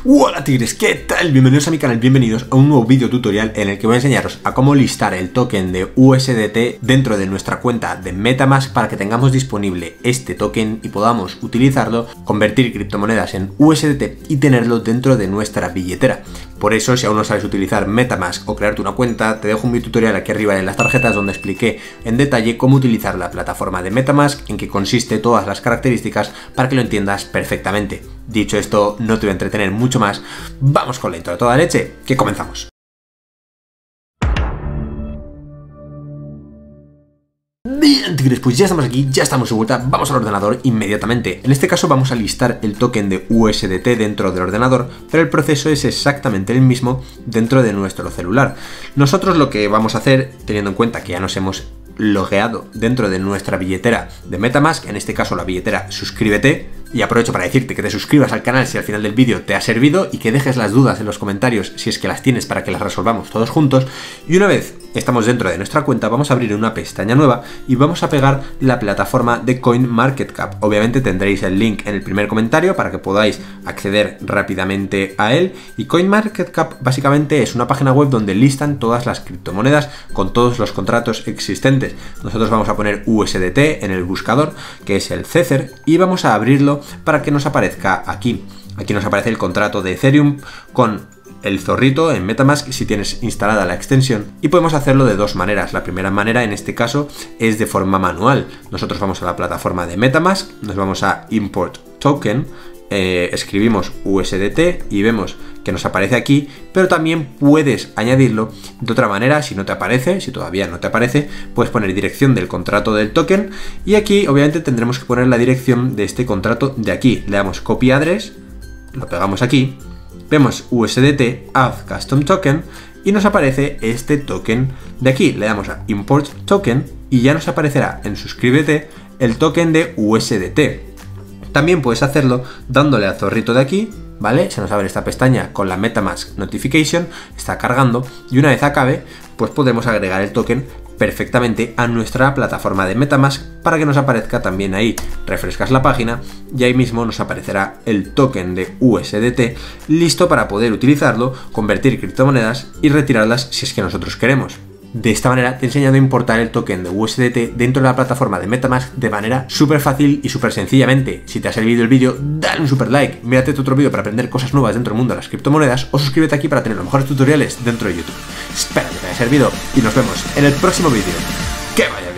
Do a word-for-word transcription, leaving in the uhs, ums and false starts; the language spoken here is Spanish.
Hola tigres, ¿qué tal? Bienvenidos a mi canal, bienvenidos a un nuevo vídeo tutorial en el que voy a enseñaros a cómo listar el token de U S D T dentro de nuestra cuenta de MetaMask para que tengamos disponible este token y podamos utilizarlo, convertir criptomonedas en U S D T y tenerlo dentro de nuestra billetera. Por eso, si aún no sabes utilizar MetaMask o crearte una cuenta, te dejo un video tutorial aquí arriba en las tarjetas donde expliqué en detalle cómo utilizar la plataforma de MetaMask, en qué consiste, todas las características para que lo entiendas perfectamente. Dicho esto, no te voy a entretener mucho más, vamos con la intro de toda leche, que comenzamos. Bien, tigres, pues ya estamos aquí, ya estamos de vuelta, vamos al ordenador inmediatamente. En este caso vamos a listar el token de U S D T dentro del ordenador, pero el proceso es exactamente el mismo dentro de nuestro celular. Nosotros lo que vamos a hacer, teniendo en cuenta que ya nos hemos logueado dentro de nuestra billetera de MetaMask, en este caso la billetera Suscríbete, y aprovecho para decirte que te suscribas al canal si al final del vídeo te ha servido y que dejes las dudas en los comentarios si es que las tienes para que las resolvamos todos juntos. Y una vez estamos dentro de nuestra cuenta, vamos a abrir una pestaña nueva y vamos a pegar la plataforma de CoinMarketCap. Obviamente tendréis el link en el primer comentario para que podáis acceder rápidamente a él. Y CoinMarketCap básicamente es una página web donde listan todas las criptomonedas con todos los contratos existentes. Nosotros vamos a poner U S D T en el buscador, que es el Tether, y vamos a abrirlo para que nos aparezca aquí. Aquí nos aparece el contrato de Ethereum con el zorrito en MetaMask si tienes instalada la extensión, y podemos hacerlo de dos maneras. La primera manera en este caso es de forma manual. Nosotros vamos a la plataforma de MetaMask, nos vamos a Import Token, eh, escribimos U S D T y vemos que nos aparece aquí, pero también puedes añadirlo de otra manera. Si no te aparece, si todavía no te aparece, puedes poner dirección del contrato del token, y aquí obviamente tendremos que poner la dirección de este contrato de aquí. Le damos Copy Address, lo pegamos aquí, vemos U S D T, Add Custom Token, y nos aparece este token de aquí. Le damos a Import Token y ya nos aparecerá en Suscríbete el token de U S D T. También puedes hacerlo dándole al zorrito de aquí, ¿vale? Se nos abre esta pestaña con la MetaMask Notification, está cargando, y una vez acabe, pues podemos agregar el token perfectamente a nuestra plataforma de MetaMask para que nos aparezca también ahí. Refrescas la página y ahí mismo nos aparecerá el token de U S D T listo para poder utilizarlo, convertir criptomonedas y retirarlas si es que nosotros queremos. De esta manera te he enseñado a importar el token de U S D T dentro de la plataforma de MetaMask de manera súper fácil y súper sencillamente. Si te ha servido el vídeo, dale un super like, mírate otro vídeo para aprender cosas nuevas dentro del mundo de las criptomonedas, o suscríbete aquí para tener los mejores tutoriales dentro de YouTube. Espero que te haya servido y nos vemos en el próximo vídeo. ¡Que vaya bien!